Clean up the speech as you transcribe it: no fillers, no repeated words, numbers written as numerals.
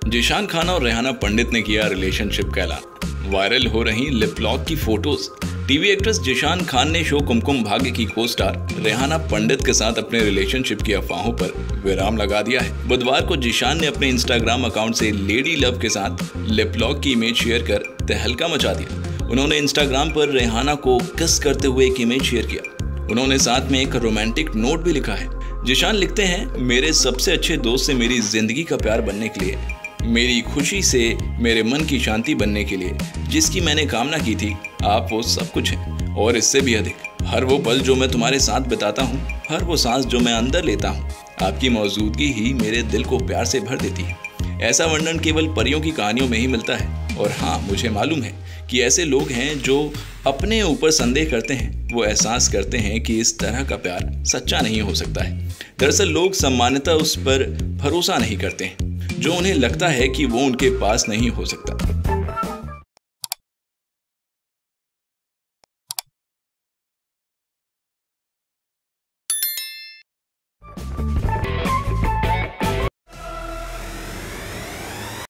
जिशान खान और रेहाना पंडित ने किया रिलेशनशिप का ऐलान। वायरल हो रही लिप लॉक की photos. TV actress Zeeshan Khan ने शो कुमकुम भाग्य की को स्टार रेहाना पंडित के साथ अपने रिलेशनशिप की अफवाहों पर विराम लगा दिया है। बुधवार को जिशान ने अपने इंस्टाग्राम अकाउंट से लेडी लव के साथ लिप लॉक की इमेज शेयर कर तहलका मचा दिया। उन्होंने इंस्टाग्राम पर रेहाना को किस करते हुए एक इमेज शेयर किया। उन्होंने साथ में एक रोमांटिक नोट भी लिखा है। जिशान लिखते हैं, मेरे सबसे अच्छे दोस्त से मेरी जिंदगी का प्यार बनने के लिए, मेरी खुशी से मेरे मन की शांति बनने के लिए जिसकी मैंने कामना की थी, आप वो सब कुछ हैं और इससे भी अधिक। हर वो पल जो मैं तुम्हारे साथ बिताता हूँ, हर वो सांस जो मैं अंदर लेता हूँ, आपकी मौजूदगी ही मेरे दिल को प्यार से भर देती है। ऐसा वर्णन केवल परियों की कहानियों में ही मिलता है। और हाँ, मुझे मालूम है कि ऐसे लोग हैं जो अपने ऊपर संदेह करते हैं। वो एहसास करते हैं कि इस तरह का प्यार सच्चा नहीं हो सकता है। दरअसल लोग सामान्यतः उस पर भरोसा नहीं करते हैं जो उन्हें लगता है कि वो उनके पास नहीं हो सकता।